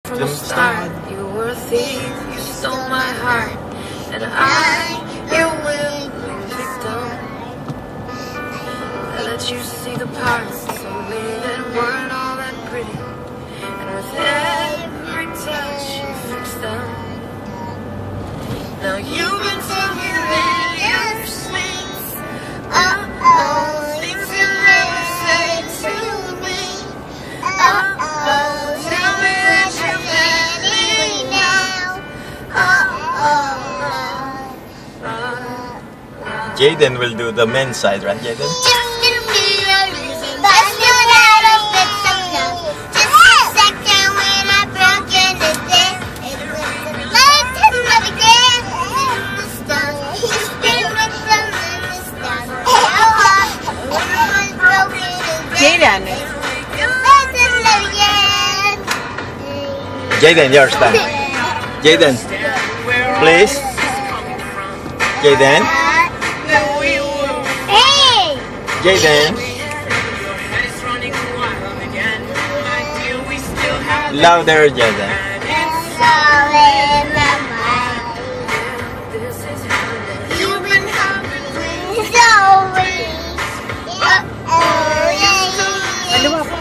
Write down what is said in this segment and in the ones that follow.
From the start, you were a thief, you stole my heart, and I, your willing victim. I let you see the parts of me that weren't all that pretty, and with every touch you fixed them. Now you've been talking in your sleep. Things you never said to me. Tell me that you're ready now. Jaden will do the men's side, right, Jaden? Just gonna be a reason, but still not a fit enough. Just a second when I broke into this. It was a light to love again. In the stars, just been with them in the stars. When I was broken into this. Jaden. Light to love again. Jaden, yours time. Jaden, please. Jaden. Hey! Jaden. Louder, Jaden. It's all in my mind. You've been having stories. Dalawa pa.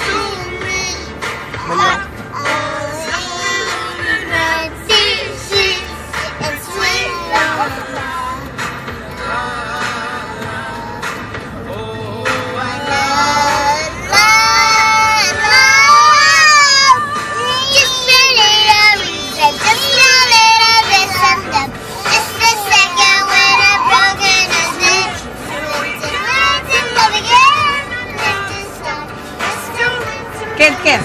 Ken.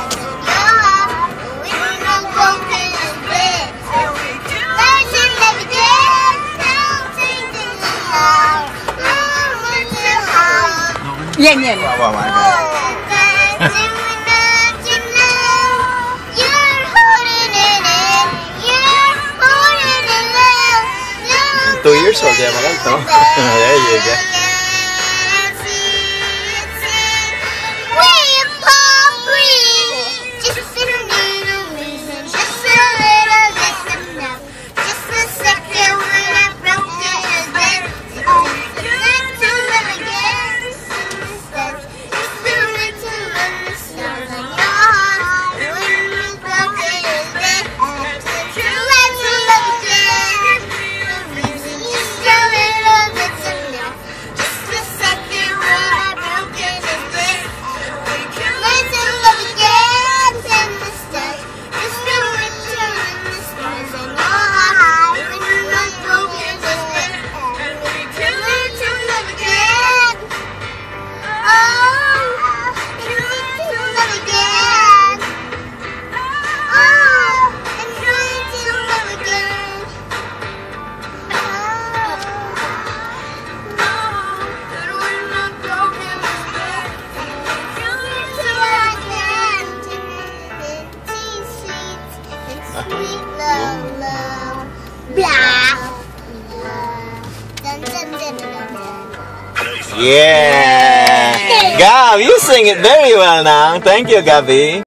Yan. Wow. 2 years old, yeah, maganda. There you go. Yeah! Gab, you sing it very well now. Thank you, Gabby.